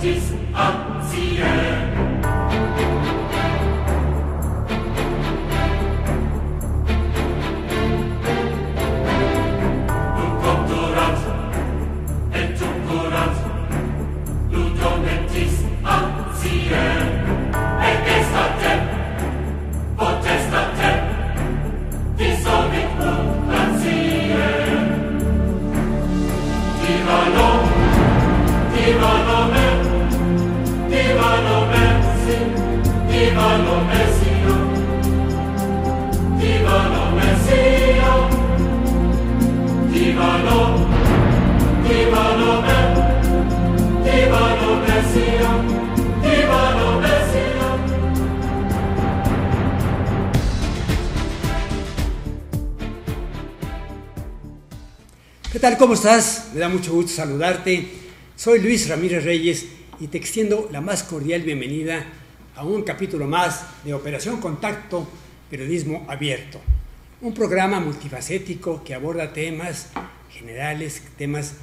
¿Qué tal? ¿Cómo estás? Me da mucho gusto saludarte. Soy Luis Ramírez Reyes y te extiendo la más cordial bienvenida a un capítulo más de Operación Contacto, Periodismo Abierto. Un programa multifacético que aborda temas generales, temas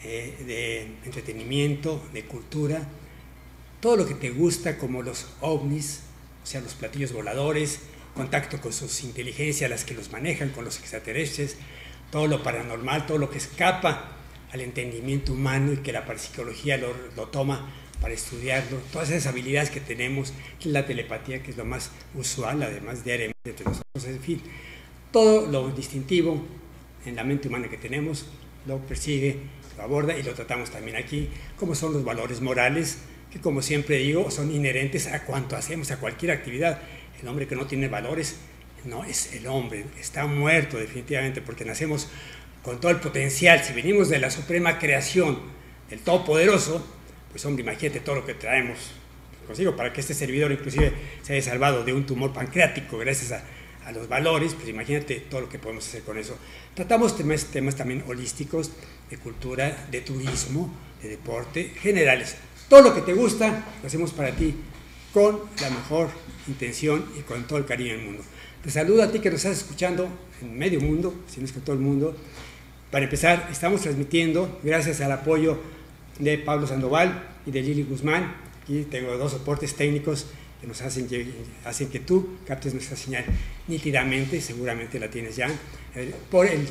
de entretenimiento, de cultura, todo lo que te gusta, como los ovnis, o sea, los platillos voladores, contacto con sus inteligencias, las que los manejan, con los extraterrestres, todo lo paranormal, todo lo que escapa al entendimiento humano y que la parapsicología lo toma para estudiarlo, todas esas habilidades que tenemos, que es la telepatía, que es lo más usual, además diariamente entre nosotros, en fin, todo lo distintivo en la mente humana que tenemos, lo persigue, lo aborda y lo tratamos también aquí, como son los valores morales, que como siempre digo, son inherentes a cuanto hacemos, a cualquier actividad. El hombre que no tiene valores no es el hombre, está muerto definitivamente, porque nacemos con todo el potencial. Si venimos de la suprema creación del Todopoderoso, pues hombre, imagínate todo lo que traemos consigo para que este servidor inclusive se haya salvado de un tumor pancreático gracias a los valores. Pues imagínate todo lo que podemos hacer con eso. Tratamos temas también holísticos, de cultura, de turismo, de deporte, generales. Todo lo que te gusta lo hacemos para ti con la mejor intención y con todo el cariño del mundo. Te saludo a ti que nos estás escuchando en medio mundo, si no es que todo el mundo. Para empezar, estamos transmitiendo gracias al apoyo de Pablo Sandoval y de Lili Guzmán. Aquí tengo dos soportes técnicos que nos hacen que tú captes nuestra señal nítidamente, seguramente la tienes ya, por el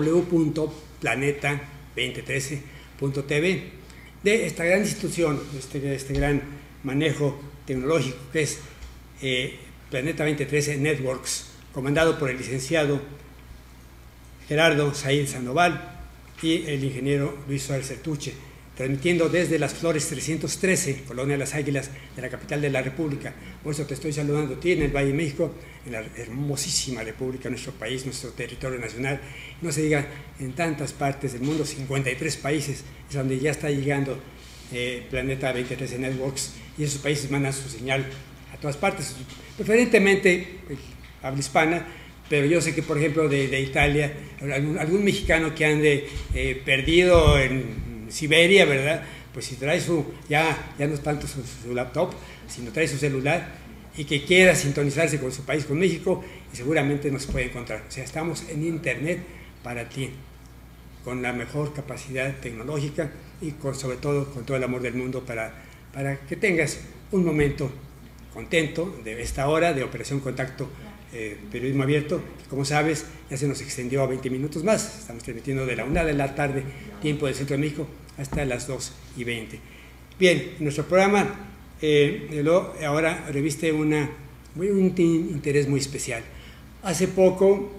www.planeta2013.tv de esta gran institución, de este gran manejo tecnológico que es Planeta 2013 Networks, comandado por el licenciado Gerardo Said Sandoval y el ingeniero Luis Suárez Certuche, transmitiendo desde Las Flores 313, Colonia Las Águilas, de la capital de la República. Por eso te estoy saludando a ti en el Valle de México, en la hermosísima República, nuestro país, nuestro territorio nacional. No se diga en tantas partes del mundo, 53 países, es donde ya está llegando Planeta 2013 Networks, y esos países mandan su señal a todas partes, preferentemente habla hispana, pero yo sé que, por ejemplo, de Italia, algún mexicano que ande perdido en Siberia, ¿verdad? Pues si trae ya no es tanto su laptop, sino trae su celular y que quiera sintonizarse con su país, con México, y seguramente nos puede encontrar. O sea, estamos en Internet para ti, con la mejor capacidad tecnológica y sobre todo con todo el amor del mundo para que tengas un momento contento de esta hora de Operación Contacto Periodismo Abierto, que como sabes ya se nos extendió a 20 minutos más. Estamos transmitiendo de la 1 de la tarde, tiempo del Centro de México, hasta las 2:20. Bien, nuestro programa ahora reviste un interés muy especial. Hace poco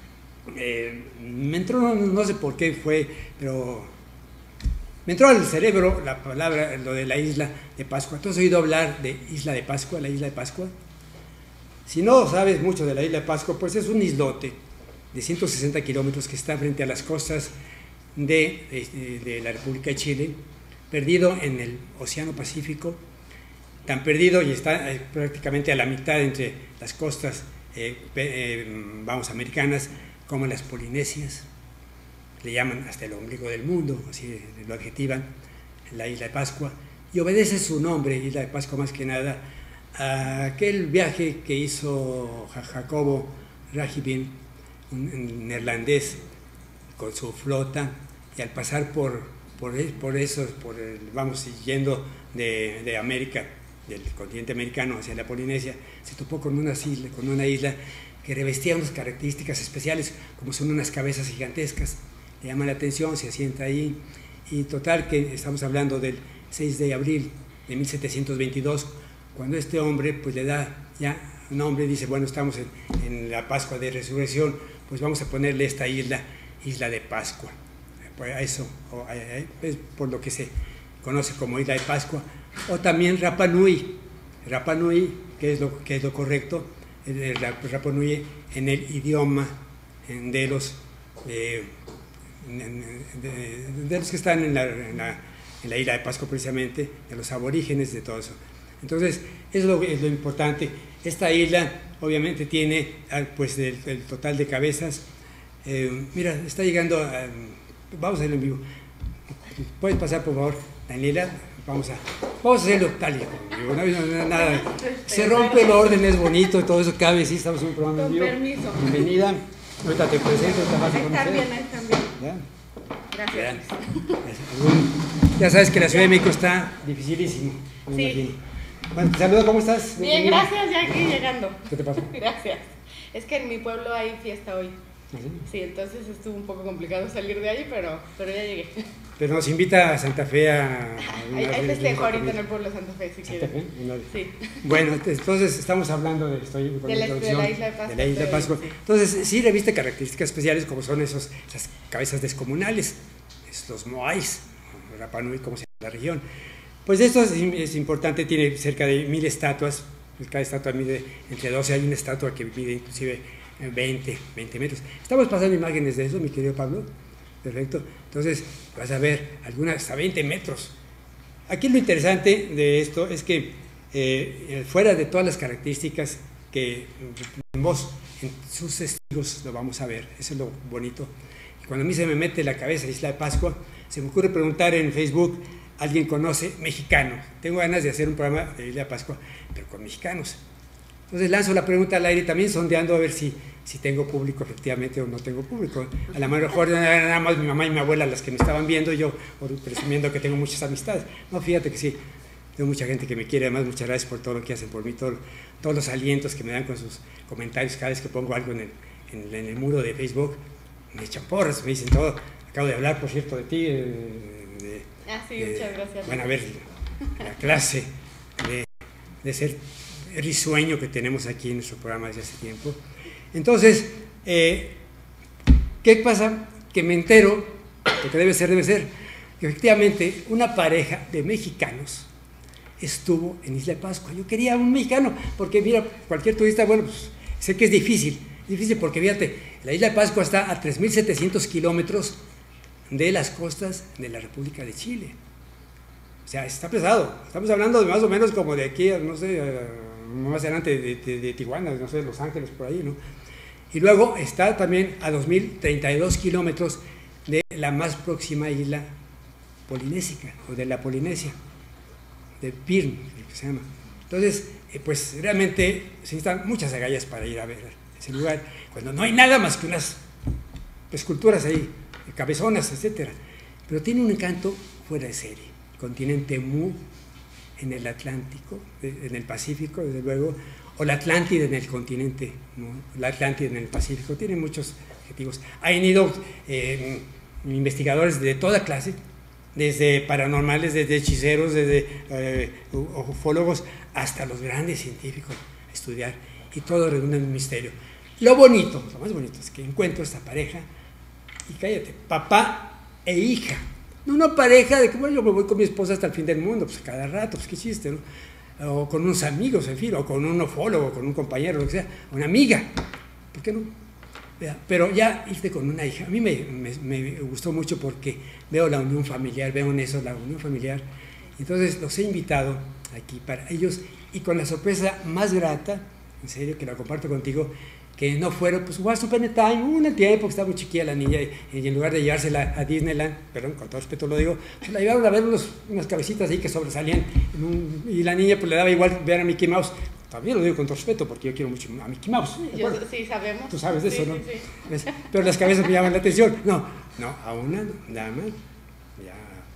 me entró, no sé por qué fue, pero me entró al cerebro la palabra, lo de la isla de Pascua. ¿Tú has oído hablar de Isla de Pascua, la isla de Pascua? Si no sabes mucho de la isla de Pascua, pues es un islote de 160 kilómetros que está frente a las costas de la República de Chile, perdido en el Océano Pacífico, tan perdido y está prácticamente a la mitad entre las costas americanas como las polinesias. Le llaman hasta el ombligo del mundo, así lo adjetivan, la isla de Pascua, y obedece su nombre, Isla de Pascua, más que nada a aquel viaje que hizo Jacobo Ragibin, un neerlandés, con su flota, y al pasar por vamos, yendo de América, del continente americano hacia la Polinesia, se topó con una isla que revestía unas características especiales, como son unas cabezas gigantescas. Le llama la atención, se asienta ahí, y total que estamos hablando del 6 de abril de 1722, cuando este hombre pues le da ya nombre, dice, bueno, estamos en la Pascua de Resurrección, pues vamos a ponerle esta isla de Pascua. Pues eso es por lo que se conoce como Isla de Pascua, o también Rapa Nui, que es lo correcto, Rapa Nui en el idioma de los que están en la Isla de Pascua precisamente, de los aborígenes, de todo eso. Entonces, eso es lo importante. Esta isla obviamente tiene pues el total de cabezas. Mira, está llegando, vamos a hacerlo en vivo. ¿Puedes pasar, por favor, Daniela? Vamos a hacerlo tal y como nada. Se rompe el orden, es bonito, todo eso cabe, sí, estamos en un programa en vivo. Con permiso. Bienvenida. Ahorita te presento, te vas a conocer. Están bien. ¿Ya? Gracias. Ya sabes que la Ciudad de México está dificilísimo. Me imagino. Bueno, te saludo, ¿cómo estás? Bien, gracias, ya aquí llegando. ¿Qué te pasó? Gracias. Es que en mi pueblo hay fiesta hoy. ¿Ah, sí? Sí, entonces estuvo un poco complicado salir de ahí, pero ya llegué. Pero nos invita a Santa Fe a... Hay festejo ahorita en el pueblo de Santa Fe, si ¿Santa quieres. Fe? Sí. Bueno, entonces estamos hablando de la Isla de Pascua. De la Isla de Pascua. Sí. Entonces, sí reviste características especiales como son esas cabezas descomunales, los moais, Rapa Nui, como se llama la región. Pues esto es importante, tiene cerca de 1000 estatuas, pues cada estatua mide entre 12, hay una estatua que mide inclusive 20 metros. Estamos pasando imágenes de eso, mi querido Pablo. Perfecto. Entonces, vas a ver algunas hasta 20 metros. Aquí lo interesante de esto es que fuera de todas las características que vemos en sus estilos, lo vamos a ver. Eso es lo bonito. Y cuando a mí se me mete la cabeza Isla de Pascua, se me ocurre preguntar en Facebook, ¿alguien conoce mexicano? Tengo ganas de hacer un programa de Isla de Pascua, pero con mexicanos. Entonces lanzo la pregunta al aire también, sondeando a ver si tengo público efectivamente o no tengo público. A lo mejor nada más mi mamá y mi abuela las que me estaban viendo, yo presumiendo que tengo muchas amistades. No, fíjate que sí, tengo mucha gente que me quiere. Además, muchas gracias por todo lo que hacen por mí, todos los alientos que me dan con sus comentarios cada vez que pongo algo en el muro de Facebook. Me echan porras, me dicen todo. Acabo de hablar, por cierto, de ti. Sí, muchas gracias. Bueno, a ver, la clase de ser risueño que tenemos aquí en nuestro programa desde hace tiempo. Entonces, ¿qué pasa? Que me entero, lo que debe ser, que efectivamente una pareja de mexicanos estuvo en Isla de Pascua. Yo quería un mexicano, porque mira, cualquier turista, bueno, pues sé que es difícil porque fíjate, la Isla de Pascua está a 3.700 kilómetros de las costas de la República de Chile. O sea, está pesado. Estamos hablando de más o menos como de aquí, no sé, más adelante de Tijuana, no sé, Los Ángeles, por ahí, ¿no? Y luego está también a 2.032 kilómetros de la más próxima isla polinésica, o de la Polinesia, de Pirn, que se llama. Entonces, pues realmente se necesitan muchas agallas para ir a ver ese lugar, cuando no hay nada más que unas esculturas ahí, cabezonas, etcétera. Pero tiene un encanto fuera de serie. Continente Mu en el Atlántico, en el Pacífico, desde luego, o la Atlántida en el continente, ¿no? La Atlántida en el Pacífico, tiene muchos objetivos. Han ido investigadores de toda clase, desde paranormales, desde hechiceros, desde ufólogos, hasta los grandes científicos a estudiar, y todo redunda en un misterio. Lo más bonito es que encuentro esta pareja, y cállate, papá e hija. No una pareja de que, bueno, yo me voy con mi esposa hasta el fin del mundo, pues cada rato, pues qué chiste, ¿no? O con unos amigos, en fin, o con un ufólogo, con un compañero, lo que sea, una amiga, ¿por qué no? Pero ya irte con una hija, a mí me gustó mucho porque veo la unión familiar, veo en eso la unión familiar. Entonces los he invitado aquí para ellos, y con la sorpresa más grata, en serio, que la comparto contigo, que no fueron, pues jugar su Time, un tiempo que estaba muy chiquilla la niña, y en lugar de llevársela a Disneyland, perdón, con todo respeto lo digo, pues la llevaron a ver unas cabecitas ahí que sobresalían, y la niña pues le daba igual ver a Mickey Mouse. También lo digo con todo respeto porque yo quiero mucho a Mickey Mouse. Sí, sabemos. Tú sabes de eso, sí, ¿no? Sí. Pero las cabezas me llaman la atención. No, a una dama ya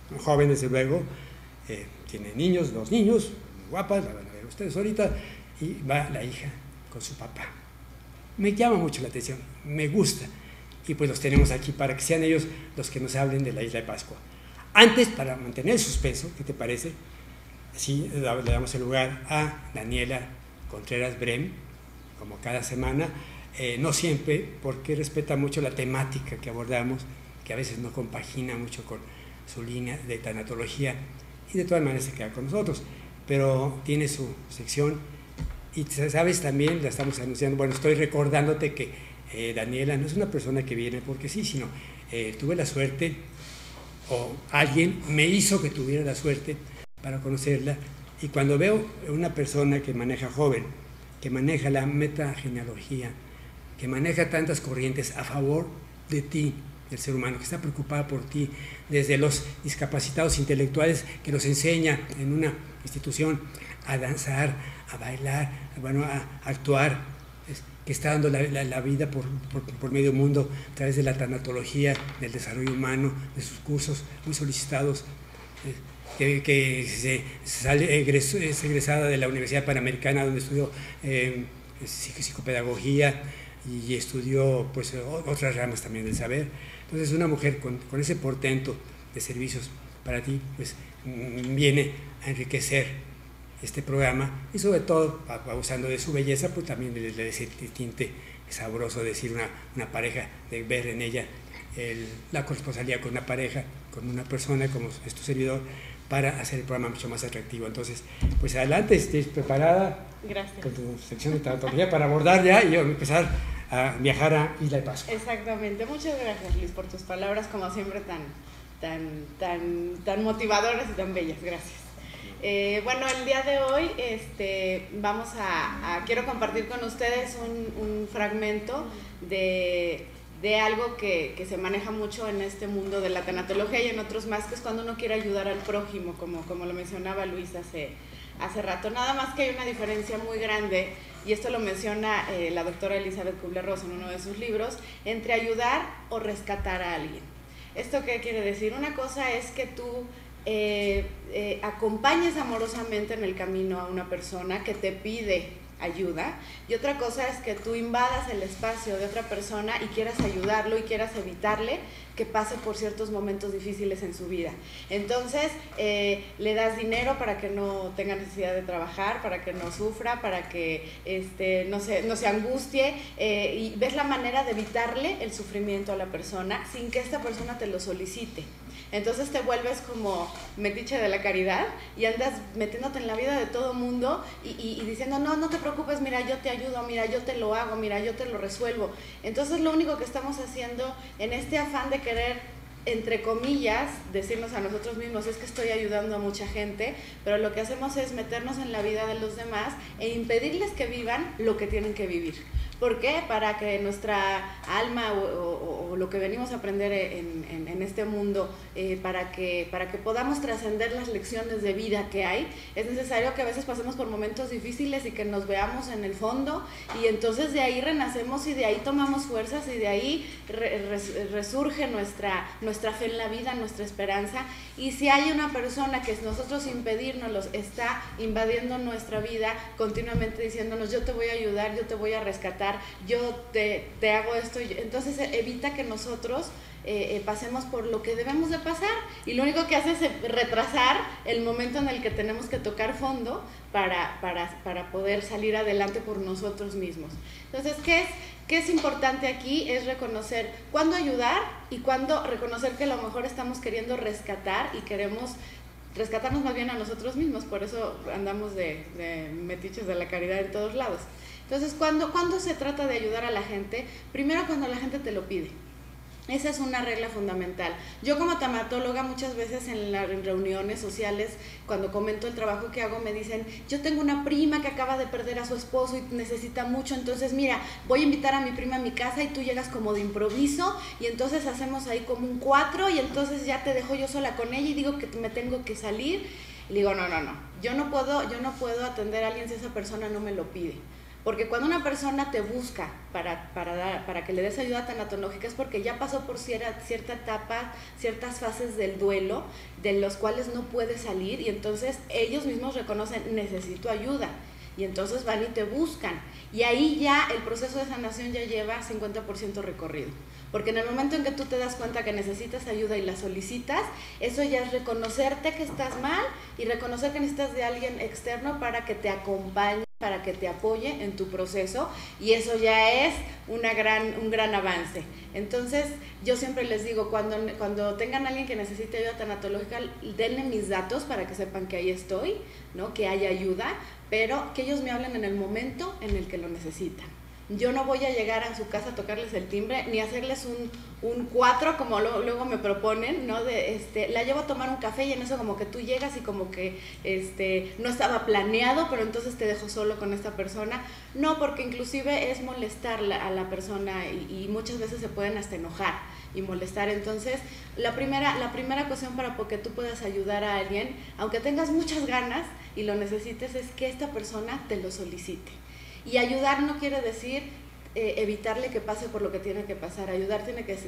joven desde luego, tiene niños, 2 niños, muy guapas, la van a ver ustedes ahorita, y va la hija con su papá. Me llama mucho la atención, me gusta, y pues los tenemos aquí para que sean ellos los que nos hablen de la Isla de Pascua. Antes, para mantener el suspenso, ¿qué te parece? Sí, le damos el lugar a Daniela Contreras Brem, como cada semana, no siempre, porque respeta mucho la temática que abordamos, que a veces no compagina mucho con su línea de tanatología, y de todas maneras se queda con nosotros, pero tiene su sección, y sabes también, la estamos anunciando, bueno, estoy recordándote que Daniela no es una persona que viene porque sí, sino tuve la suerte, o alguien me hizo que tuviera la suerte para conocerla, y cuando veo una persona que maneja joven, que maneja la metagenealogía, que maneja tantas corrientes a favor de ti, del ser humano, que está preocupada por ti, desde los discapacitados intelectuales que los enseña en una institución a danzar, a bailar, bueno, a actuar, que está dando la vida por medio mundo a través de la tanatología, del desarrollo humano, de sus cursos muy solicitados, que es egresada de la Universidad Panamericana, donde estudió psicopedagogía y estudió pues otras ramas también del saber. Entonces una mujer con ese portento de servicios para ti, pues viene a enriquecer este programa, y sobre todo, abusando de su belleza, pues también le da ese tinte sabroso de decir una pareja, de ver en ella la corresponsalía con una pareja, con una persona como es tu servidor, para hacer el programa mucho más atractivo. Entonces, pues adelante, estés preparada. Gracias. Con tu sección de tanatología para abordar ya y empezar a viajar a Isla de Pascua. Exactamente. Muchas gracias, Luis, por tus palabras, como siempre, tan motivadoras y tan bellas. Gracias. Bueno, el día de hoy quiero compartir con ustedes un fragmento de algo que se maneja mucho en este mundo de la tanatología y en otros más, que es cuando uno quiere ayudar al prójimo, como lo mencionaba Luis hace rato. Nada más que hay una diferencia muy grande, y esto lo menciona la doctora Elizabeth Kubler-Ross en uno de sus libros, entre ayudar o rescatar a alguien. ¿Esto qué quiere decir? Una cosa es que tú acompañes amorosamente en el camino a una persona que te pide ayuda, y otra cosa es que tú invadas el espacio de otra persona y quieras ayudarlo y quieras evitarle que pase por ciertos momentos difíciles en su vida. Entonces le das dinero para que no tenga necesidad de trabajar, para que no sufra, para que no se angustie, y ves la manera de evitarle el sufrimiento a la persona sin que esta persona te lo solicite. Entonces te vuelves como metiche de la caridad y andas metiéndote en la vida de todo mundo y diciendo, no te preocupes, mira, yo te ayudo, mira, yo te lo hago, mira, yo te lo resuelvo. Entonces lo único que estamos haciendo en este afán de querer, entre comillas, decirnos a nosotros mismos, es que estoy ayudando a mucha gente, pero lo que hacemos es meternos en la vida de los demás e impedirles que vivan lo que tienen que vivir. ¿Por qué? Para que nuestra alma o lo que venimos a aprender en este mundo, para que podamos trascender las lecciones de vida que hay, es necesario que a veces pasemos por momentos difíciles y que nos veamos en el fondo, y entonces de ahí renacemos y de ahí tomamos fuerzas y de ahí resurge nuestra fe en la vida, nuestra esperanza. Y si hay una persona que nosotros impedirnos está invadiendo nuestra vida, continuamente diciéndonos, yo te voy a ayudar, yo te voy a rescatar, yo te hago esto, entonces evita que nosotros pasemos por lo que debemos de pasar, y lo único que hace es retrasar el momento en el que tenemos que tocar fondo para poder salir adelante por nosotros mismos. Entonces, ¿qué es importante aquí? Es reconocer cuándo ayudar y cuándo reconocer que a lo mejor estamos queriendo rescatar y queremos rescatarnos más bien a nosotros mismos. Por eso andamos de metiches de la caridad en todos lados. Entonces, ¿cuándo se trata de ayudar a la gente? Primero, cuando la gente te lo pide. Esa es una regla fundamental. Yo como tanatóloga muchas veces en las reuniones sociales, cuando comento el trabajo que hago, me dicen, yo tengo una prima que acaba de perder a su esposo y necesita mucho, entonces mira, voy a invitar a mi prima a mi casa y tú llegas como de improviso, y entonces hacemos ahí como un 4 y entonces ya te dejo yo sola con ella y digo que me tengo que salir. Y digo, no, yo no puedo atender a alguien si esa persona no me lo pide. Porque cuando una persona te busca para que le des ayuda tanatológica es porque ya pasó por cierta etapa, ciertas fases del duelo, de los cuales no puede salir, y entonces ellos mismos reconocen, necesito ayuda, y entonces van y te buscan. Y ahí ya el proceso de sanación ya lleva 50% recorrido. Porque en el momento en que tú te das cuenta que necesitas ayuda y la solicitas, eso ya es reconocerte que estás mal y reconocer que necesitas de alguien externo para que te acompañe, para que te apoye en tu proceso, y eso ya es un gran avance. Entonces, yo siempre les digo, cuando tengan a alguien que necesite ayuda tanatológica, denle mis datos para que sepan que ahí estoy, ¿no? Que hay ayuda, pero que ellos me hablen en el momento en el que lo necesitan. Yo no voy a llegar a su casa a tocarles el timbre, ni hacerles un 4 como luego me proponen, ¿no? La llevo a tomar un café, y en eso como que tú llegas y como que no estaba planeado, pero entonces te dejo solo con esta persona. No, porque inclusive es molestar a la persona, y muchas veces se pueden hasta enojar y molestar. Entonces, la primera cuestión para que tú puedas ayudar a alguien, aunque tengas muchas ganas y lo necesites, es que esta persona te lo solicite. Y ayudar no quiere decir evitarle que pase por lo que tiene que pasar. Ayudar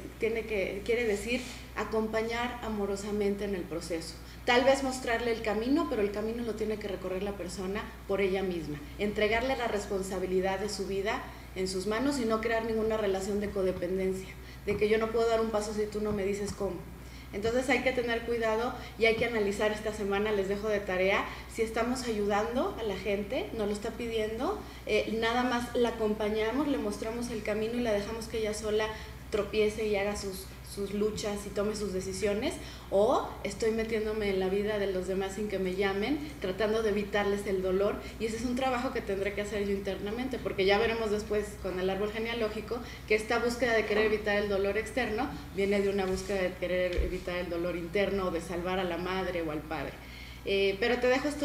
quiere decir acompañar amorosamente en el proceso. Tal vez mostrarle el camino, pero el camino lo tiene que recorrer la persona por ella misma. Entregarle la responsabilidad de su vida en sus manos y no crear ninguna relación de codependencia, de que yo no puedo dar un paso si tú no me dices cómo. Entonces hay que tener cuidado y hay que analizar esta semana, les dejo de tarea, si estamos ayudando a la gente, nos lo está pidiendo, nada más la acompañamos, le mostramos el camino y la dejamos que ella sola tropiece y haga sus luchas y tome sus decisiones, o estoy metiéndome en la vida de los demás sin que me llamen, tratando de evitarles el dolor, y ese es un trabajo que tendré que hacer yo internamente, porque ya veremos después con el árbol genealógico que esta búsqueda de querer evitar el dolor externo viene de una búsqueda de querer evitar el dolor interno, o de salvar a la madre o al padre. Pero te dejo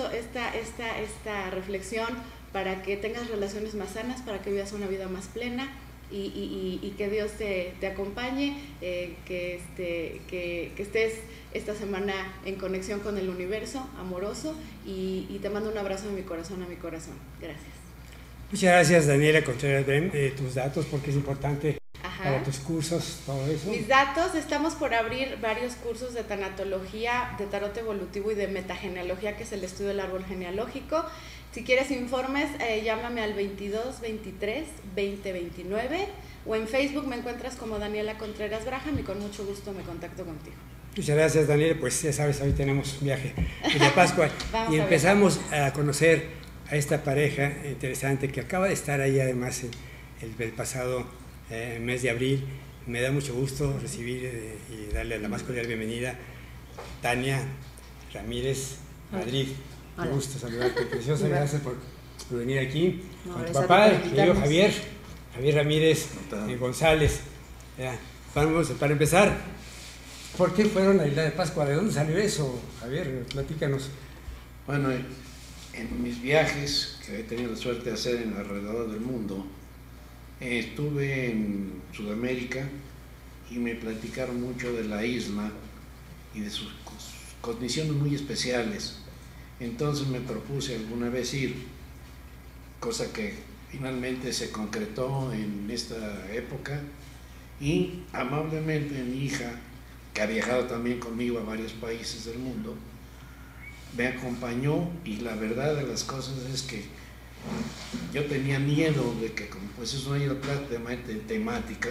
esta reflexión para que tengas relaciones más sanas, para que vivas una vida más plena, y que Dios te acompañe, que estés esta semana en conexión con el universo amoroso, y te mando un abrazo de mi corazón a mi corazón. Gracias. Muchas gracias, Daniela Contreras Brem, tus datos, porque es importante. Ajá. Para tus cursos, todo eso. Mis datos, estamos por abrir varios cursos de tanatología, de tarot evolutivo y de metagenealogía, que es el estudio del árbol genealógico. Si quieres informes, llámame al 22 23 20 29, o en Facebook me encuentras como Daniela Contreras Braham, y con mucho gusto me contacto contigo. Muchas gracias, Daniela. Pues ya sabes, hoy tenemos un viaje de la Pascua y empezamos a conocer a esta pareja interesante que acaba de estar ahí, además el pasado mes de abril. Me da mucho gusto recibir y darle la más cordial bienvenida Tania Ramírez Madrid. Qué gusto saludarte, preciosa. Gracias por venir aquí con tu papá, el querido Javier Ramírez González. Vamos, para empezar, ¿por qué fueron a la isla de Pascua? ¿De dónde salió eso, Javier? Platícanos. Bueno, en mis viajes que he tenido la suerte de hacer alrededor del mundo, estuve en Sudamérica y me platicaron mucho de la isla y de sus condiciones muy especiales. Entonces me propuse alguna vez ir, cosa que finalmente se concretó en esta época, y amablemente mi hija, que ha viajado también conmigo a varios países del mundo, me acompañó, y la verdad de las cosas es que yo tenía miedo de que, como pues es una isla prácticamente temática,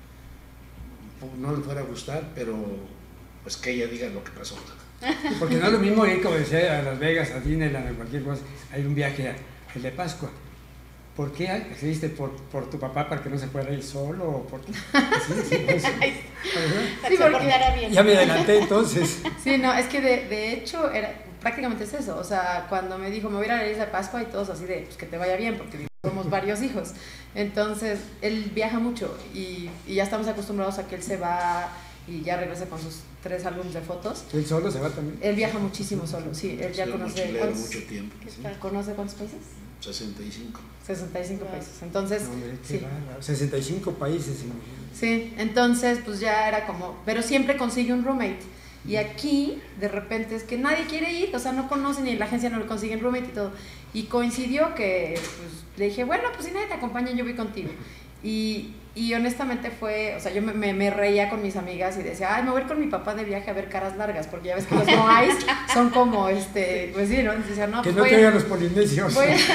no le fuera a gustar, pero pues que ella diga lo que pasó. Porque no es lo mismo ir, como decía, a Las Vegas, a Disneyland, a cualquier cosa. Hay un viaje el de Pascua. ¿Por qué decidiste por tu papá, para que no se fuera ir solo? ¿O por qué? Sí, porque bien. Ya me adelanté entonces. Sí, no, es que de hecho prácticamente es eso. O sea, cuando me dijo, me voy a ir a la isla de Pascua, y todos así de, pues que te vaya bien, porque somos varios hijos. Entonces, él viaja mucho y ya estamos acostumbrados a que él se va y ya regresa con sus 3 álbumes de fotos. ¿Él solo se va también? Él viaja muchísimo solo, sí. Él ya conoce... mucho tiempo. ¿Sí? ¿Conoce cuántos países? 65. 65 países. Entonces, no, hombre, sí. 65 países. Sí, entonces pues ya era como... Pero siempre consigue un roommate. Y aquí, de repente, es que nadie quiere ir, o sea, no conocen ni la agencia no le consiguen roommate y todo. Y coincidió que, pues, le dije, bueno, pues si nadie te acompaña, yo voy contigo. Y honestamente fue, o sea, yo me reía con mis amigas y decía, ay, me voy a ir con mi papá de viaje a ver Caras Largas, porque ya ves que los moais son como, pues sí, ¿no? Decía, no, que pues no traigan los polinesios.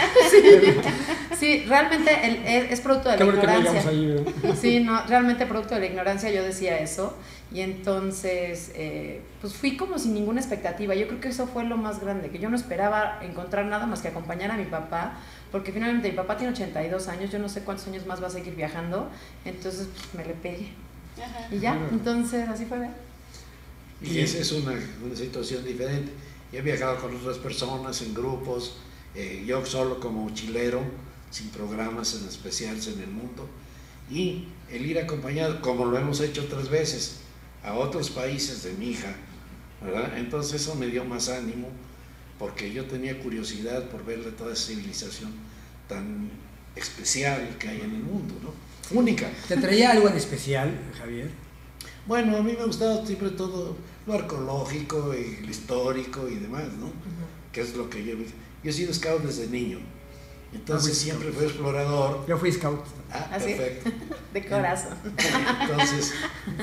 Sí, realmente es producto de la ignorancia. Ahí, sí, no, realmente producto de la ignorancia yo decía eso. Y entonces, pues fui como sin ninguna expectativa. Yo creo que eso fue lo más grande, que yo no esperaba encontrar nada más que acompañar a mi papá, porque finalmente mi papá tiene 82 años, yo no sé cuántos años más va a seguir viajando, entonces pues, me le pegué. Ajá. Y ya, entonces así fue. Y esa es una situación diferente. Yo he viajado con otras personas, en grupos, yo solo como mochilero, sin programas en especiales en el mundo, y el ir acompañado, como lo hemos hecho otras veces, a otros países de mi hija, ¿verdad? Entonces eso me dio más ánimo, porque yo tenía curiosidad por verle toda esa civilización tan especial que hay en el mundo, ¿no? Única. ¿Te traía algo en especial, Javier? Bueno, a mí me ha gustado siempre todo lo arqueológico y lo histórico y demás, ¿no? Que es lo que yo he sido scout desde niño, entonces siempre fui explorador. Yo fui scout. Perfecto. De corazón. Entonces,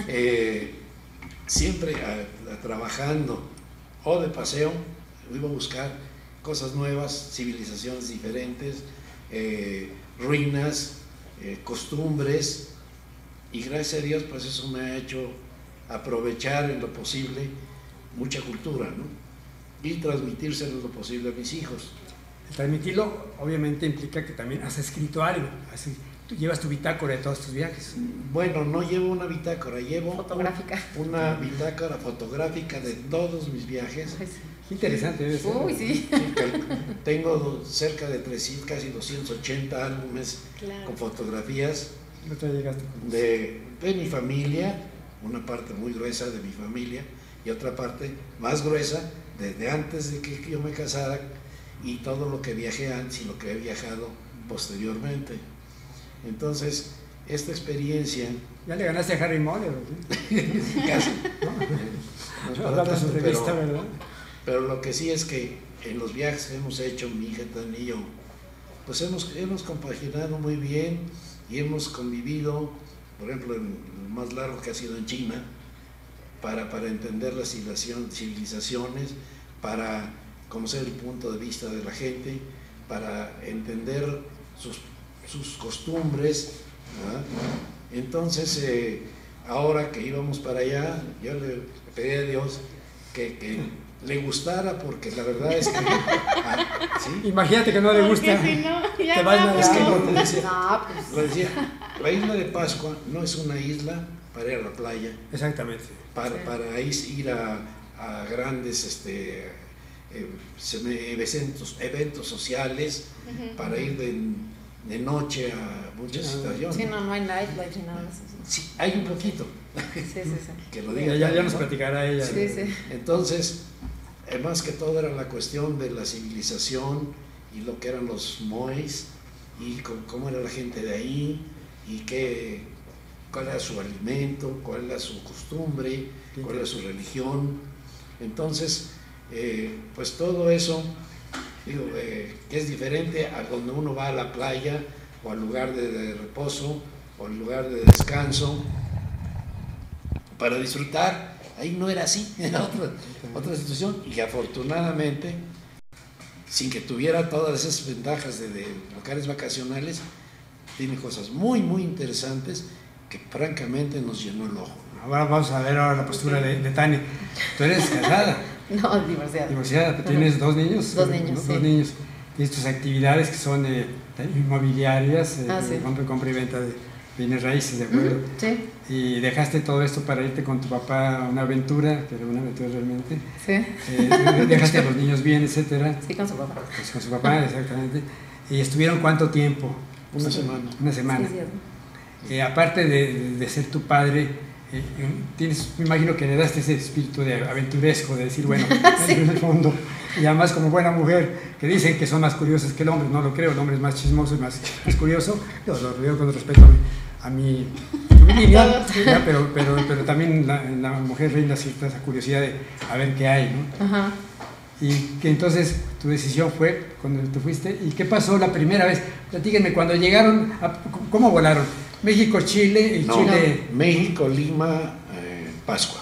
siempre trabajando o de paseo, iba a buscar cosas nuevas, civilizaciones diferentes, ruinas, costumbres, y gracias a Dios pues eso me ha hecho aprovechar en lo posible mucha cultura, ¿no? Y transmitírselo en lo posible a mis hijos. Transmitirlo obviamente implica que también has escrito algo, tú llevas tu bitácora de todos tus viajes. Bueno, no llevo una bitácora, llevo fotográfica. Una bitácora fotográfica de todos mis viajes. Pues, qué interesante debe ser. Uy, sí. Tengo cerca de 300, casi 280 álbumes con fotografías de mi familia, una parte muy gruesa de mi familia y otra parte más gruesa desde antes de que yo me casara, y todo lo que viajé antes y lo que he viajado posteriormente. Entonces, esta experiencia... Ya le ganaste a Harry Moller, ¿sí? Casi. No es para tanto, revista, ¿verdad? Pero lo que sí es que en los viajes que hemos hecho, mi hija y yo, pues hemos compaginado muy bien y hemos convivido, por ejemplo, en el más largo que ha sido en China, para entender las civilizaciones, para conocer el punto de vista de la gente, para entender sus costumbres, ¿verdad? Entonces, ahora que íbamos para allá, yo le pedí a Dios que le gustara, porque la verdad es que... ¿sí? Imagínate que no le gusta. Si no, ya te vas Es que no, lo decía, la isla de Pascua no es una isla para ir a la playa. Exactamente. Para ir a grandes eventos sociales, para ir de noche a muchas situaciones. Sí, no hay nightlife ni nada de eso. Sí, hay un poquito. Sí. Que lo diga. Ya nos platicará ella. Sí. Entonces, más que todo era la cuestión de la civilización y lo que eran los mois y cómo era la gente de ahí y cuál era su alimento, cuál era su costumbre, cuál era su religión. Entonces, pues todo eso, digo, que es diferente a cuando uno va a la playa o al lugar de reposo o al lugar de descanso para disfrutar. Ahí no era así, era otra situación, y afortunadamente, sin que tuviera todas esas ventajas de locales vacacionales, tiene cosas muy, muy interesantes que francamente nos llenó el ojo. Ahora vamos a ver la postura de Tania. Tú eres casada. No, divorciada. Divorciada, ¿tienes dos niños? Dos niños, sí. Dos niños. Tienes tus actividades que son inmobiliarias, sí. compra y venta de bienes raíces, ¿de acuerdo? Sí. Y dejaste todo esto para irte con tu papá a una aventura, que era una aventura realmente. Sí. Dejaste a los niños bien, etcétera. Sí, con su papá. Pues con su papá, exactamente. ¿Y estuvieron cuánto tiempo? Una semana. Una semana. Sí. Aparte de ser tu padre, me imagino que le daste ese espíritu de aventuresco, de decir, bueno, sí. En el fondo, y además como buena mujer, que dicen que son más curiosas que el hombre, no lo creo, el hombre es más chismoso y más curioso, yo lo digo con respeto a mi familia, Todos. ¿ya? Pero también la mujer reina cierta esa curiosidad de a ver qué hay, ¿no? Ajá. Y que entonces tu decisión fue cuando te fuiste. ¿Y qué pasó la primera vez? Platíquenme, cuando llegaron, ¿cómo volaron? México, Chile, y No, Chile... México, Lima, Pascua.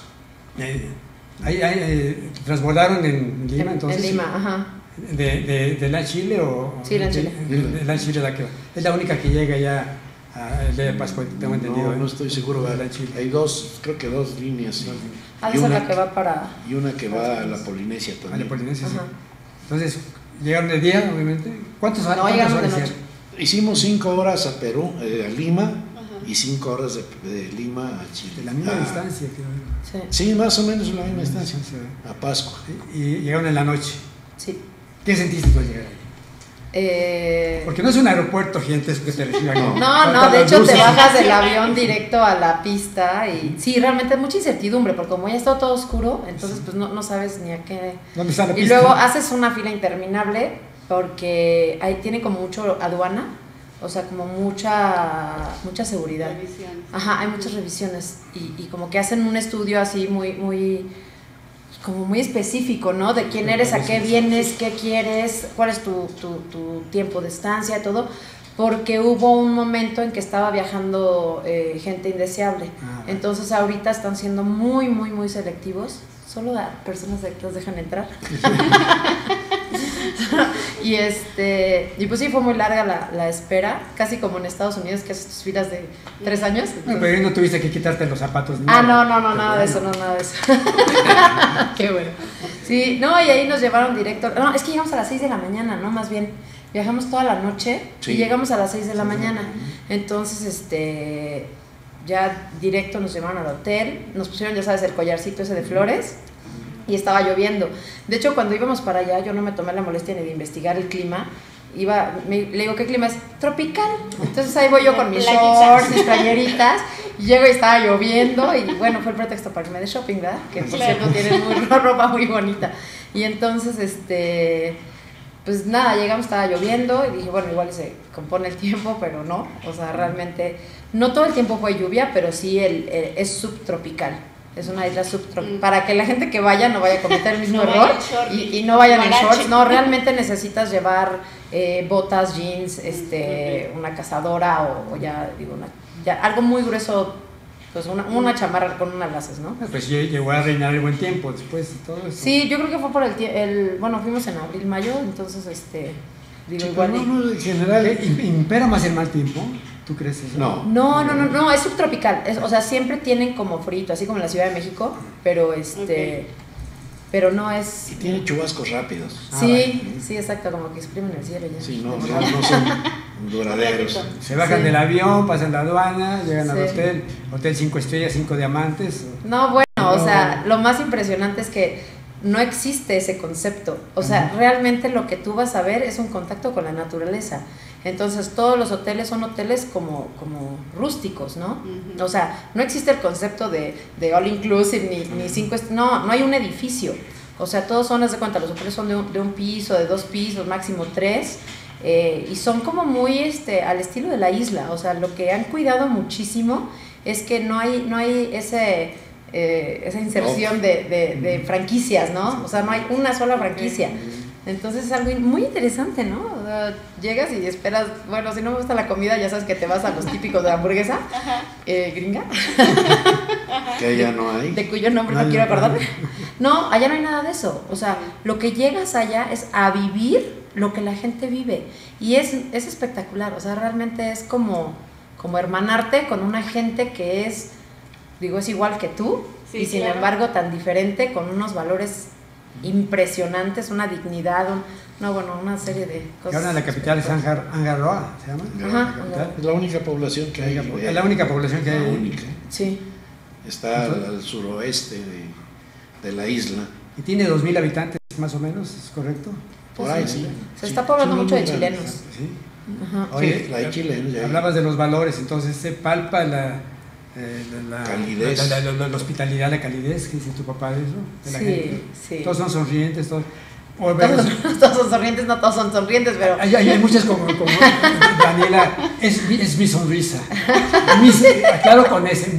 ¿Trasvolaron en Lima entonces? En Lima, ajá. ¿De la Chile o...? Sí, la Chile. De la Chile es la única que llega ya el día de Pascua, tengo entendido. No estoy seguro. De la Chile. Hay creo que dos líneas. Sí. Ah, Y esa es una la que va para... Y una que va a la Polinesia A también. la Polinesia, sí. Ajá. Entonces, llegaron de día, obviamente. ¿Cuántas No, llegamos de horas noche. hicieron? Hicimos 5 horas a Perú, a Lima, Ajá. y 5 horas de Lima a Chile. De la misma Ah, distancia. Que... Sí. Sí, más o menos en la misma distancia. Sí. A Pascua. Y llegaron en la noche. Sí. ¿Qué sentiste tú al llegar ahí? Porque no es un aeropuerto gigantesco que te reciban. No, de hecho te bajas del avión directo a la pista y sí, realmente es mucha incertidumbre porque como ya está todo oscuro, entonces pues no sabes ni a qué... ¿Dónde está la Y pista? luego haces una fila interminable porque ahí tiene como mucho aduana, o sea, como mucha seguridad. Revisiones. Ajá, hay muchas revisiones y como que hacen un estudio así como muy específico, ¿no? De quién eres, a qué vienes, qué quieres, cuál es tu tiempo de estancia, todo, porque hubo un momento en que estaba viajando gente indeseable. Entonces ahorita están siendo muy selectivos, solo a personas que los dejan entrar. y pues sí, fue muy larga la espera, casi como en Estados Unidos, que haces tus filas de 3 años. Pero ahí no tuviste que quitarte los zapatos. No, nada de eso, nada de eso. Qué bueno. Sí, no, y ahí nos llevaron directo. No, es que llegamos a las 6 de la mañana, ¿no? Más bien, viajamos toda la noche Sí. y llegamos a las 6 de la mañana. Entonces, ya directo nos llevaron al hotel, nos pusieron, ya sabes, el collarcito ese de flores. Y estaba lloviendo. De hecho, cuando íbamos para allá, yo no me tomé la molestia ni de investigar el clima. Le digo, ¿qué clima es? Tropical. Entonces ahí voy yo con mis shorts, mis playeritas, y llego y estaba lloviendo, y bueno, fue el pretexto para irme de shopping, ¿verdad? Que por cierto tienen ropa muy bonita. Y entonces, pues nada, llegamos, estaba lloviendo, y dije, bueno, igual se compone el tiempo, pero no. O sea, realmente, no todo el tiempo fue lluvia, pero sí es subtropical. Es una isla subtropical. Para que la gente que vaya no vaya a cometer el mismo error y no vayan en shorts. No, realmente necesitas llevar botas, jeans, una cazadora o ya digo, algo muy grueso, pues una chamarra con unas laces, ¿no? Pues llegó a reinar el buen tiempo después de todo eso. Sí, yo creo que fue por bueno, fuimos en abril, mayo, entonces digo, Sí, igual. pero no, en general. ¿Impera más el mal tiempo? ¿Tú crees eso? No, es subtropical. O sea, siempre tienen como frito, así como en la Ciudad de México, pero pero no es... Y tiene chubascos rápidos. Sí, exacto, como que exprimen el cielo ya. Sí, no son duraderos. Se bajan del avión, pasan la aduana, llegan al Sí. hotel 5 estrellas, 5 diamantes. No, bueno, o sea, lo más impresionante es que no existe ese concepto. O sea, realmente lo que tú vas a ver es un contacto con la naturaleza. Entonces, todos los hoteles son hoteles como rústicos, ¿no? Uh-huh. O sea, no existe el concepto de all inclusive ni 5 no hay un edificio. O sea, todos son, haz de cuenta, los hoteles son de un piso, de 2 pisos, máximo 3, y son como muy al estilo de la isla. O sea, lo que han cuidado muchísimo es que no hay esa inserción de franquicias, ¿no? O sea, no hay una sola franquicia. Entonces es algo muy interesante, ¿no? O sea, llegas y esperas, bueno, si no me gusta la comida, ya sabes que te vas a los típicos de hamburguesa gringa. Que allá no hay. De cuyo nombre no quiero acordarme. No, allá no hay nada de eso. O sea, lo que llegas allá es a vivir lo que la gente vive. Y es espectacular. O sea, realmente es como hermanarte con una gente que es igual que tú, sí, y sin claro. embargo tan diferente, con unos valores impresionantes, una dignidad, una serie de cosas. Ahora la capital es Angaroa, ¿se llama? Ajá, La capital. Es la única población que hay. Es la única población que hay. La única. Sí. Está al suroeste de la isla. Y tiene 2,000 habitantes más o menos, ¿es correcto? Por ahí sí. Se está poblando Son mucho de muy chilenos. grandes. Sí. Ajá. Oye, Sí, la de chilenos ya hay. hablabas de los valores, entonces se palpa la Calidez. La hospitalidad, la calidez, que dice tu papá de eso, de la Sí, gente. sí. Todos son sonrientes, todos. Todos son sonrientes, no todos son sonrientes, pero... Hay muchas como Daniela, es mi sonrisa. Aclaro con ese,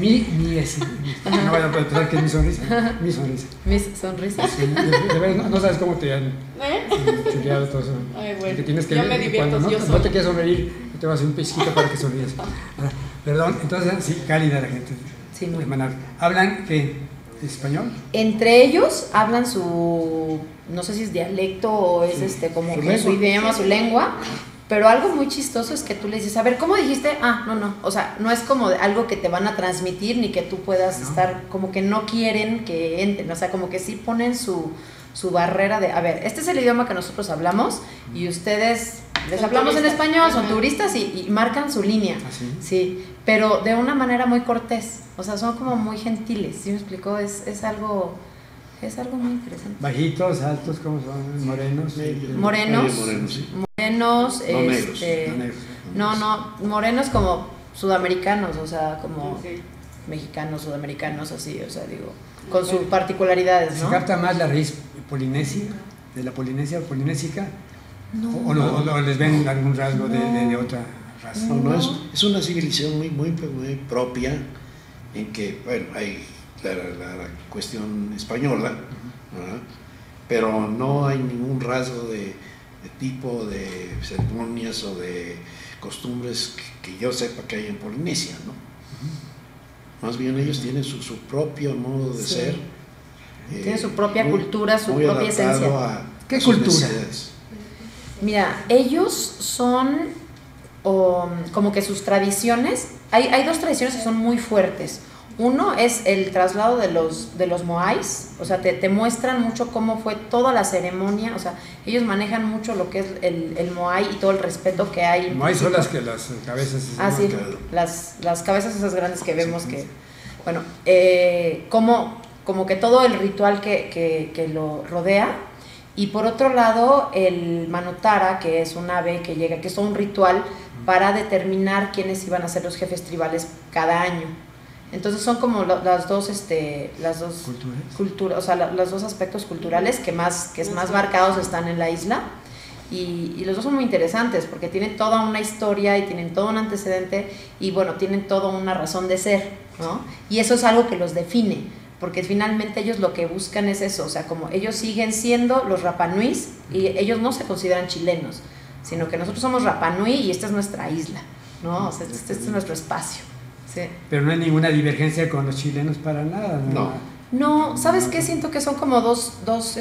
no vayan a pensar que es mi sonrisa. Mis sonrisas. Sí, de verdad, no sabes cómo te han chuleado todo eso. Ay, bueno, que tienes que yo me divierto, cuando yo no sola. te quieres sonreír, te voy a hacer un pellizquito para que sonríes. Perdón, entonces, sí, cálida la gente. Sí, muy. ¿Hablan qué? ¿Español? Entre ellos hablan su, no sé si es dialecto o es como su idioma, su lengua, pero algo muy chistoso es que tú le dices, a ver, ¿cómo dijiste? No, o sea, no es como algo que te van a transmitir ni que tú puedas estar, como que no quieren que entren, o sea, como que sí ponen su barrera de, a ver, este es el idioma que nosotros hablamos y ustedes les hablamos en español, son turistas y marcan su línea, sí, pero de una manera muy cortés, o sea, son como muy gentiles, ¿sí me explicó? Es algo muy interesante. Bajitos, altos, ¿cómo son? Morenos. Morenos, sí. morenos, No negros. no, morenos como sudamericanos, o sea, como Okay. mexicanos, sudamericanos, así, o sea, digo, con sus particularidades, ¿no? ¿Se capta más la raíz polinesia, de la Polinesia o polinésica? No. ¿O les ven algún rasgo de otra raza? No, es una civilización muy propia, en que, bueno, hay la cuestión española, ¿verdad? Pero no hay ningún rasgo de tipo de ceremonias o de costumbres que yo sepa que hay en Polinesia, ¿no? Más bien ellos tienen su propio modo de ser. Tienen su propia cultura, su propia esencia. ¿Qué cultura? Mira, ellos son como que sus tradiciones, hay dos tradiciones que son muy fuertes. Uno es el traslado de los moais, o sea, te muestran mucho cómo fue toda la ceremonia, o sea, ellos manejan mucho lo que es el moai y todo el respeto que hay. Moai son las cabezas. Sí, las cabezas esas grandes que vemos que, bueno, como que todo el ritual que lo rodea. Y por otro lado, el Manutara, que es un ave que llega, que es todo un ritual para determinar quiénes iban a ser los jefes tribales cada año. Entonces son como las dos culturas, o sea, los dos aspectos culturales que más marcados están en la isla. Y los dos son muy interesantes porque tienen toda una historia y tienen todo un antecedente y bueno, tienen toda una razón de ser, ¿no? Y eso es algo que los define. Porque finalmente ellos lo que buscan es eso, o sea, como ellos siguen siendo los Rapanuis y ellos no se consideran chilenos, sino que nosotros somos Rapanui y esta es nuestra isla, ¿no? O sea, este es nuestro espacio. Sí. Pero no hay ninguna divergencia con los chilenos para nada, ¿no? No, ¿sabes qué? Siento que son como dos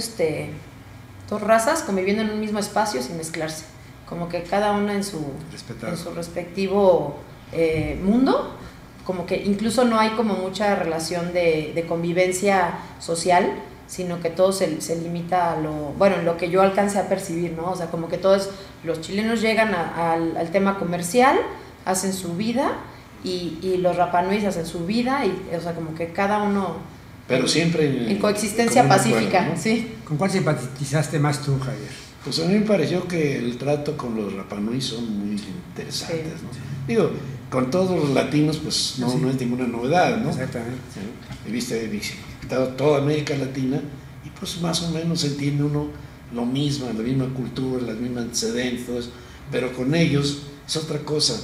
razas conviviendo en un mismo espacio sin mezclarse, como que cada una en su respectivo mundo. Como que incluso no hay como mucha relación de convivencia social, sino que todo se limita a lo que yo alcance a percibir, ¿no? O sea, como que todos los chilenos llegan al tema comercial, hacen su vida, y los rapanuis hacen su vida, y, o sea, como que cada uno... Pero siempre en coexistencia pacífica, acuerdo, ¿no? Sí. ¿Con cuál simpatizaste más tú, Javier? Pues a mí me pareció que el trato con los Rapanui son muy interesantes, Sí. ¿no? Digo, con todos los latinos, pues no es ninguna novedad, ¿no? Exactamente. He visitado toda América Latina y pues más o menos entiende uno lo mismo, la misma cultura, las mismas antecedentes, todo eso, pero con ellos es otra cosa.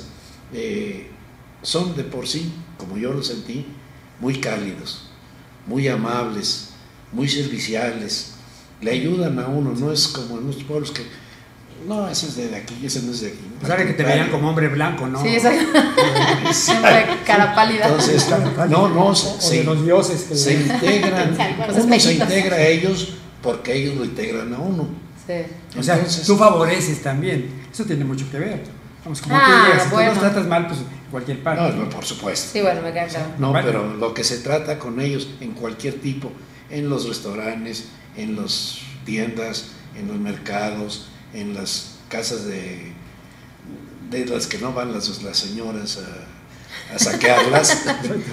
Son de por sí, como yo lo sentí, muy cálidos, muy amables, muy serviciales, le ayudan a uno, no es como en los pueblos que no, ese es de aquí, ese no es de aquí. O sea, que te veían como hombre blanco, ¿no? Sí, exacto. Siempre cara pálida. Entonces, de los dioses que se integran, Los uno se espejitos. integra a ellos porque ellos lo integran a uno. Sí. O sea, Entonces, tú favoreces también. Eso tiene mucho que ver. Vamos, como tú digas, si tú los tratas mal, pues en cualquier parte. no, por supuesto. Sí, bueno, me queda claro. No, Bueno. pero lo que se trata con ellos en cualquier tipo, en los restaurantes, en las tiendas, en los mercados, en las casas de las que no van las señoras a saquearlas.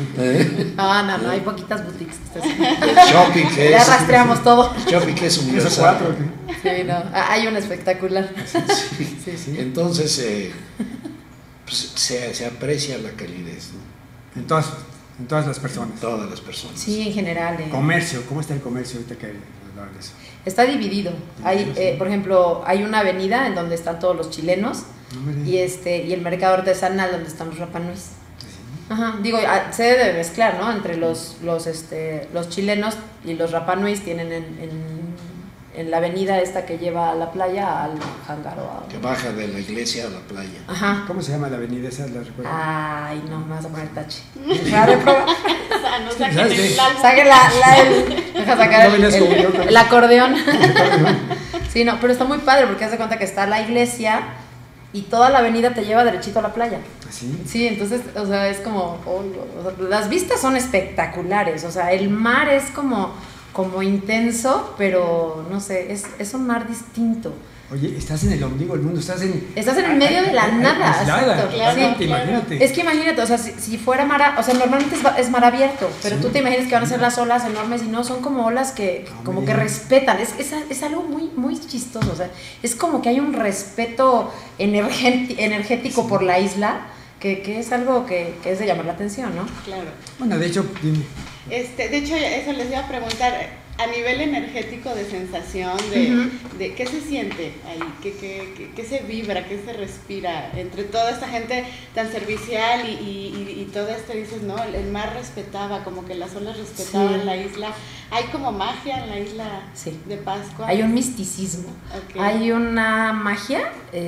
No, hay poquitas boutiques. El shopping que Ya es. rastreamos todo. El shopping que es Esos universal. cuatro. Sí, no. Hay un espectacular. Sí. Sí. Entonces, pues, se aprecia la calidez, ¿no? En todas las personas. Todas las personas. Sí, en general. Comercio, ¿cómo está el comercio ahorita que hablaban de eso. Está dividido. Hay, por ejemplo, hay una avenida en donde están todos los chilenos y el mercado artesanal donde están los Rapanuis. Ajá, digo, se debe mezclar, ¿no? Entre los chilenos y los Rapanuis tienen en la avenida esta que lleva a la playa al hangar que baja de la iglesia a la playa. Ajá. ¿Cómo se llama la avenida esa? ¿La recuerdas? Ay, no, me vas a poner tache. No saquen el alma. Saque deja sacar el acordeón. Sí, no, pero está muy padre porque haz de cuenta que está la iglesia y toda la avenida te lleva derechito a la playa. ¿Sí? Sí, entonces, o sea, es como, o sea, las vistas son espectaculares, o sea, el mar es como intenso, pero no sé, es un mar distinto. Oye, estás en el ombligo del mundo, estás en el medio de la nada. aislada, claro, Sí. imagínate. Es que imagínate, o sea, si fuera mar, o sea, normalmente es mar abierto, pero Sí. tú te imaginas que van a ser las olas enormes y no, son como olas que como que respetan, es algo muy, muy chistoso, o sea, es como que hay un respeto energético por la isla, que es algo que es de llamar la atención, ¿no? Claro. Bueno, de hecho, dime. De hecho, eso les iba a preguntar, a nivel energético de sensación, de qué se siente ahí, qué se vibra, qué se respira entre toda esta gente tan servicial y todo esto, dices, no, el mar respetaba, como que las olas respetaban la isla. Hay como magia en la isla de Pascua. Hay un misticismo, hay una magia.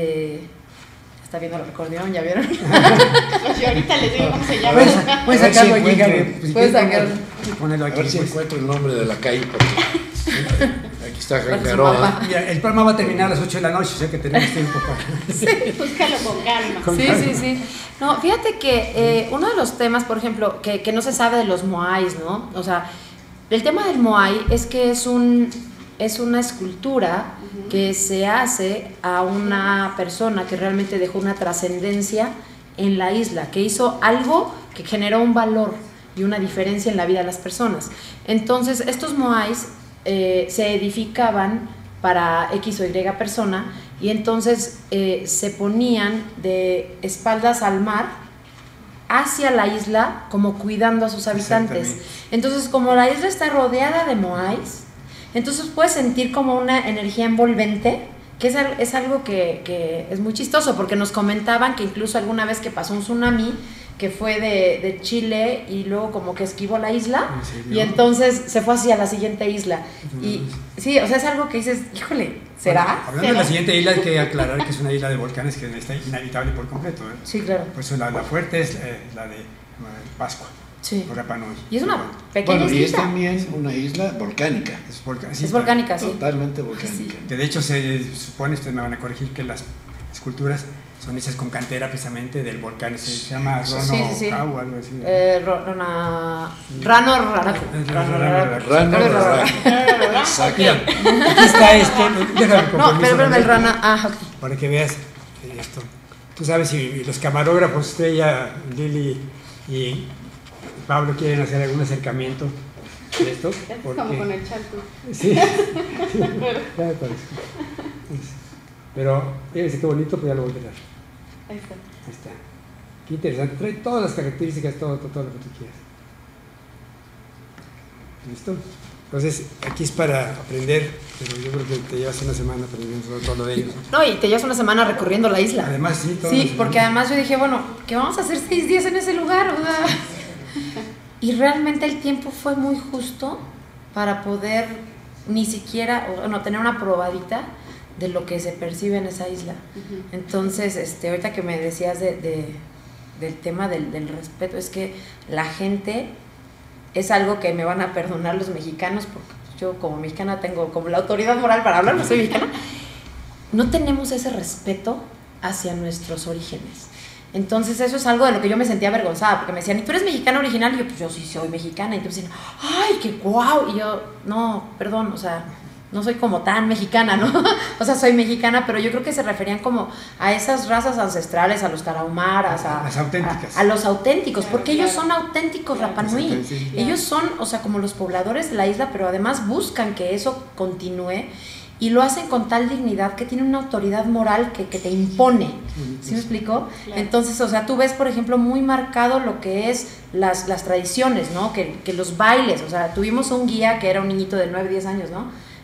Está viendo el acordeón, ¿ya vieron? Pues yo ahorita les digo cómo se llama. Puedes sacarlo aquí, Gaby. Puedes sacarlo. Ponerlo aquí. A ver si pues. encuentro el nombre de la calle, porque aquí está Jangaroa. Mira, el programa va a terminar a las 8 de la noche, o sea que tenemos tiempo para... Sí, búscalo con calma. Sí. No, fíjate que uno de los temas, por ejemplo, que no se sabe de los moais, ¿no? O sea, el tema del moai es que es una escultura que se hace a una persona que realmente dejó una trascendencia en la isla, que hizo algo que generó un valor y una diferencia en la vida de las personas. Entonces, estos moais se edificaban para X o Y persona y entonces se ponían de espaldas al mar hacia la isla, como cuidando a sus habitantes. Entonces, como la isla está rodeada de moais, entonces puedes sentir como una energía envolvente, que es algo que es muy chistoso, porque nos comentaban que incluso alguna vez que pasó un tsunami, que fue de Chile y luego como que esquivó la isla, y entonces se fue hacia la siguiente isla. Y sí, o sea, es algo que dices, híjole, ¿será? Bueno, hablando de la siguiente isla, hay que aclarar que es una isla de volcanes que está inhabitable por completo. Sí, claro. Por eso la fuerte es la de Pascua. Sí. Rapa Nui. Y es una pequeña Bueno, y es isla. también una isla volcánica. Es volcánica, sí. Totalmente volcánica. Que de hecho se supone, ustedes me van a corregir, que las esculturas son hechas con cantera precisamente del volcán. Se llama Rono Kau o algo así. Rano. Exacto. Aquí está esto. Déjame con No, permiso, pero el rana. Ok. para que veas esto. Tú sabes, y los camarógrafos, Estrella, Lili y Pablo quieren hacer algún acercamiento de esto. Es como con el charco. Sí, ya me parece. Pero fíjense qué bonito, pues ya lo voy a dar. Ahí está. Ahí está. Qué interesante. Trae todas las características, todo lo que tú quieras. ¿Listo? Entonces, aquí es para aprender, pero yo creo que te llevas una semana aprendiendo todo lo de ellos. No, y te llevas una semana recorriendo la isla. Además, sí, todo. Sí, porque además yo dije, bueno, ¿qué vamos a hacer 6 días en ese lugar? O sea, y realmente el tiempo fue muy justo para poder ni siquiera, tener una probadita de lo que se percibe en esa isla. Entonces, ahorita que me decías del tema del respeto, es que la gente es algo que me van a perdonar los mexicanos, porque yo como mexicana tengo como la autoridad moral para hablar, no soy mexicana, no tenemos ese respeto hacia nuestros orígenes. Entonces eso es algo de lo que yo me sentía avergonzada, porque me decían, ¿y tú eres mexicana original? Y yo, pues yo sí soy mexicana. Y entonces decían, ¡ay, qué guau! Y yo, no, perdón, o sea, no soy como tan mexicana, ¿no? O sea, soy mexicana, pero yo creo que se referían como a esas razas ancestrales, a los tarahumaras, las auténticas. a los auténticos, Claro, porque ellos son auténticos, Rapa Nui. Sí. Ellos son, o sea, como los pobladores de la isla, pero además buscan que eso continúe y lo hacen con tal dignidad que tienen una autoridad moral que te impone. ¿Sí me explico? Claro. Entonces, o sea, tú ves, por ejemplo, muy marcado lo que es las tradiciones, ¿no? Que los bailes, o sea, tuvimos un guía que era un niñito de 9, 10 años, ¿no?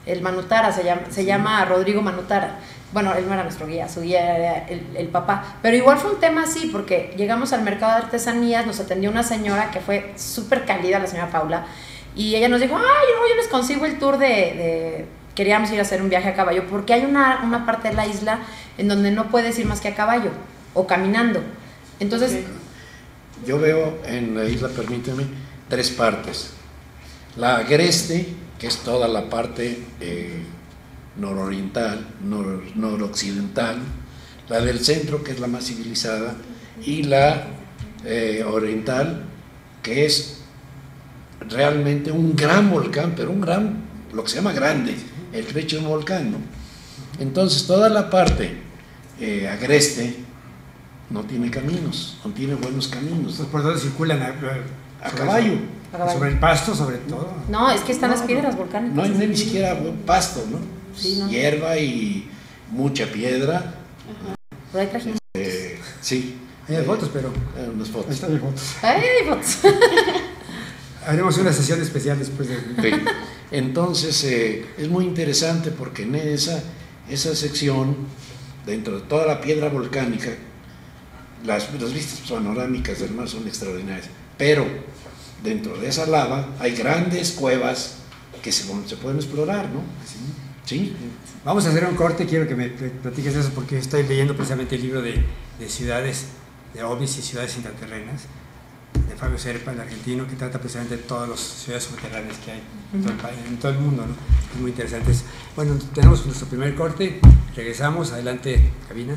el Manutara, se llama Rodrigo Manutara. Bueno, él no era nuestro guía, su guía era el papá. Pero igual fue un tema así, porque llegamos al mercado de artesanías, nos atendió una señora que fue súper cálida, la señora Paula, y ella nos dijo, ay, no, yo les consigo el tour queríamos ir a hacer un viaje a caballo, porque hay una parte de la isla en donde no puedes ir más que a caballo, o caminando. Entonces... Okay. Yo veo en la isla, permíteme, 3 partes. La agreste, que es toda la parte nororiental, noroccidental, la del centro, que es la más civilizada, y la oriental, que es realmente un gran volcán, pero lo que se llama grande, el crecho de un volcán, ¿no? Entonces toda la parte agreste no tiene caminos, no tiene buenos caminos. Los por donde circulan a caballo. Sobre el pasto, sobre todo. No, es que están las piedras volcánicas. No hay ni siquiera pasto, ¿no? Sí, ¿no? Hierba y mucha piedra. Ajá. Pero hay trajines. Sí. Hay fotos, pero... unas fotos. Ahí están las fotos. Hay fotos. Haremos una sesión especial después de... Sí. Entonces, es muy interesante porque en esa sección, dentro de toda la piedra volcánica, las vistas panorámicas del mar son extraordinarias, pero dentro de esa lava hay grandes cuevas que se pueden explorar, ¿no? Sí. Vamos a hacer un corte, quiero que me platiques de eso porque estoy leyendo precisamente el libro de ciudades, de ovnis y ciudades intraterrenas, de Fabio Serpa, el argentino, que trata precisamente de todas las ciudades subterráneas que hay en todo el mundo, ¿no? Es muy interesante. Bueno, tenemos nuestro primer corte, regresamos, adelante, cabina.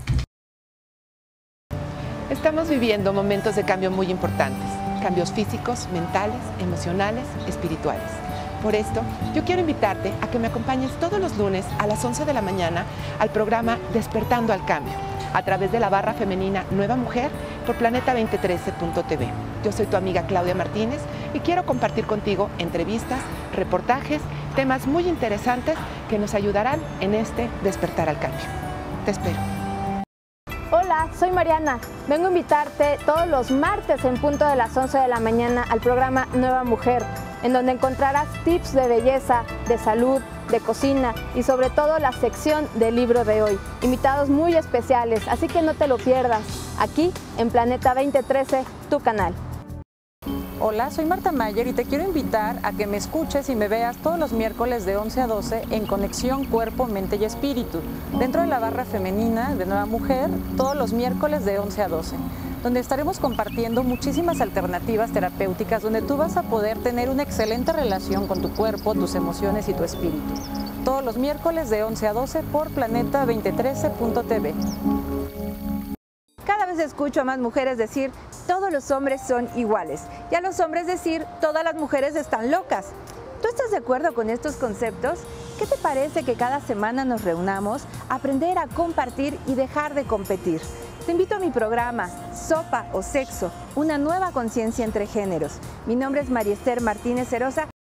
Estamos viviendo momentos de cambio muy importantes, cambios físicos, mentales, emocionales, espirituales. Por esto, yo quiero invitarte a que me acompañes todos los lunes a las 11 de la mañana al programa Despertando al Cambio, a través de la barra femenina Nueva Mujer por planeta2013.tv. Yo soy tu amiga Claudia Martínez y quiero compartir contigo entrevistas, reportajes, temas muy interesantes que nos ayudarán en este Despertar al Cambio. Te espero. Hola, soy Mariana. Vengo a invitarte todos los martes en punto de las 11 de la mañana al programa Nueva Mujer, en donde encontrarás tips de belleza, de salud, de cocina y sobre todo la sección del libro de hoy. Invitados muy especiales, así que no te lo pierdas, aquí en Planeta 2013, tu canal. Hola, soy Marta Mayer y te quiero invitar a que me escuches y me veas todos los miércoles de 11 a 12 en Conexión Cuerpo, Mente y Espíritu, dentro de la barra femenina de Nueva Mujer, todos los miércoles de 11 a 12, donde estaremos compartiendo muchísimas alternativas terapéuticas donde tú vas a poder tener una excelente relación con tu cuerpo, tus emociones y tu espíritu. Todos los miércoles de 11 a 12 por planeta2013.tv. Cada vez escucho a más mujeres decir, todos los hombres son iguales, y a los hombres decir, todas las mujeres están locas. ¿Tú estás de acuerdo con estos conceptos? ¿Qué te parece que cada semana nos reunamos a aprender a compartir y dejar de competir? Te invito a mi programa, Sopa o Sexo, una nueva conciencia entre géneros. Mi nombre es María Esther Martínez Cerosa.